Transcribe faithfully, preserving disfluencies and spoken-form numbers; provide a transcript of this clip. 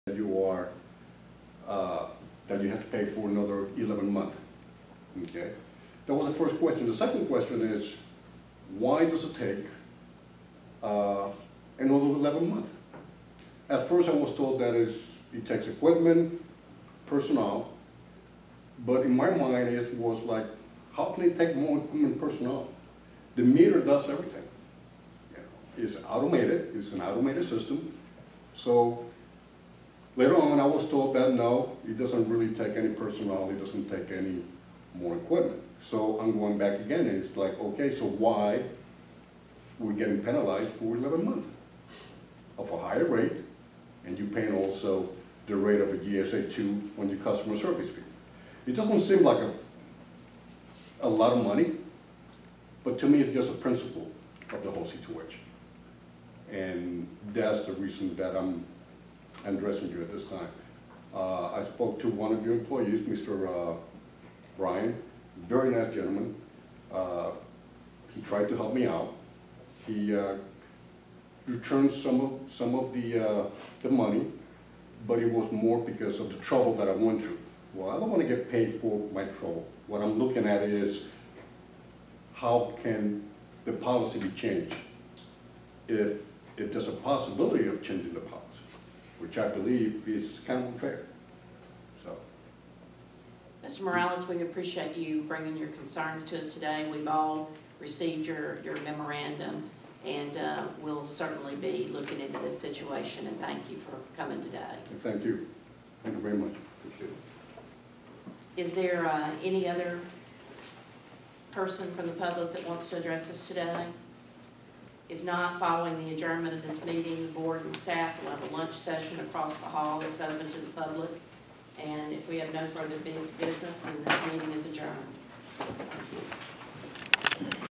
that you are, uh, that you have to pay for another eleven months. Okay? That was the first question. The second question is, why does it take uh, another eleven months? At first I was told that is, it takes equipment, personnel, but in my mind it was like, how can it take more equipment and personnel? The meter does everything. You know, it's automated, it's an automated system. So later on I was told that no, it doesn't really take any personnel, it doesn't take any more equipment. So I'm going back again, and it's like, okay, so why we're getting penalized for eleven months of a higher rate, and you're paying also the rate of a G S A two on your customer service fee. It doesn't seem like a, a lot of money, but to me it's just a principle of the whole situation. And that's the reason that I'm addressing you at this time. Uh, I spoke to one of your employees, Mister Uh, Brian, very nice gentleman. Uh, he tried to help me out. He uh, returned some of some of the uh, the money, but it was more because of the trouble that I went through. Well, I don't want to get paid for my trouble. What I'm looking at is how can the policy be changed if if there's a possibility of changing the policy, which I believe is kind of unfair. So. Mister Morales, we appreciate you bringing your concerns to us today. We've all received your, your memorandum, and uh, we'll certainly be looking into this situation, and thank you for coming today. Thank you. Thank you very much. Appreciate it. Is there uh, any other person from the public that wants to address us today? If not, following the adjournment of this meeting, the board and staff will have a lunch session across the hall that's open to the public. And if we have no further business, then this meeting is adjourned.